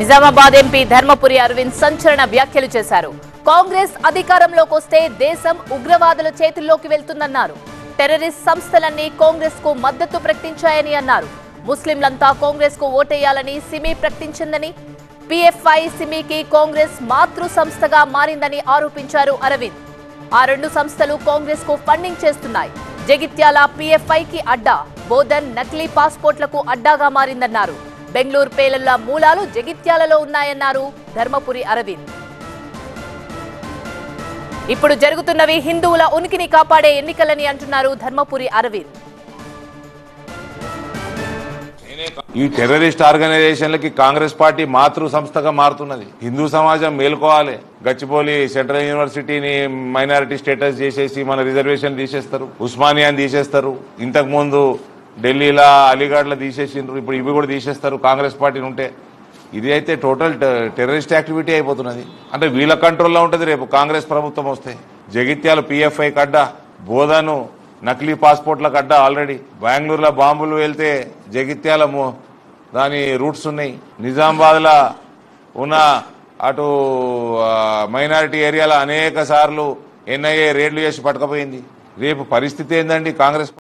Nizamabad MP Dharmapuri Arvind సంచలన వ్యాఖ్యలు చేశారు. కాంగ్రెస్ అధికారంలోకి వస్తే దేశం ఉగ్రవాదుల చేతుల్లోకి వెళ్తుందన్నారు. టెర్రరిస్ట్ సంస్థలన్నీ కాంగ్రెస్ కు మద్దతు ప్రకటించాయని అన్నారు. ముస్లింలంతా కాంగ్రెస్ కు ఓటేయాలని సిమి ప్రకటించిందని, పీఎఫ్ఐ సిమికి కాంగ్రెస్ మాతృ సంస్థగా మారిందని ఆరోపించారు అరవింద్. ఆ రెండు సంస్థలు కాంగ్రెస్ కు ఫండింగ్ చేస్తున్నాయి. జగిత్యాల పీఎఫ్ఐకి అడ్డా, బోధన్ నకిలీ పాస్పోర్ట్లకు అడ్డాగా మారిందన్నారు. బెంగళూరు పేలుళ్ల మూలాలు జగిత్యాలలో ఉన్నాయన్నారు ధర్మపురి అరవింద్. ఇప్పుడు జరుగుతున్నవి హిందువుల ఉనికిని కాపాడే ఎన్నికలని అంటున్నారు ధర్మపురి అరవింద్. ఈ టెర్రరిస్ట్ ఆర్గనైజేషన్లకి కాంగ్రెస్ పార్టీ మాతృ సంస్థగా మారుతున్నది. హిందూ సమాజం మేల్కోవాలి. గచ్చిబౌలి సెంట్రల్ యూనివర్సిటీని మైనారిటీ స్టేటస్ చేసేసి మన రిజర్వేషన్ తీసేస్తారు, ఉస్మానియాని తీసేస్తారు. ఇంతకు ముందు ఢిల్లీలో అలీగఢ్లో తీసేసిండ్రు, ఇప్పుడు ఇవి కూడా తీసేస్తారు కాంగ్రెస్ పార్టీని ఉంటే. ఇది అయితే టోటల్ టెర్రరిస్ట్ యాక్టివిటీ అయిపోతున్నది. అంటే వీళ్ళ కంట్రోల్లో ఉంటుంది రేపు కాంగ్రెస్ ప్రభుత్వం వస్తే. జగిత్యాల పీఎఫ్ఐ కడ్డా, బోధను నకిలీ పాస్పోర్ట్లకు అడ్డా. ఆల్రెడీ బెంగళూరులో బాంబులు వెళ్తే జగిత్యాల దాని రూట్స్ ఉన్నాయి. నిజామాబాద్లో ఉన్న అటు మైనారిటీ ఏరియాలో అనేక సార్లు ఎన్ఐఏ రేడ్లు చేసి పట్టుకపోయింది. రేపు పరిస్థితి ఏందండి కాంగ్రెస్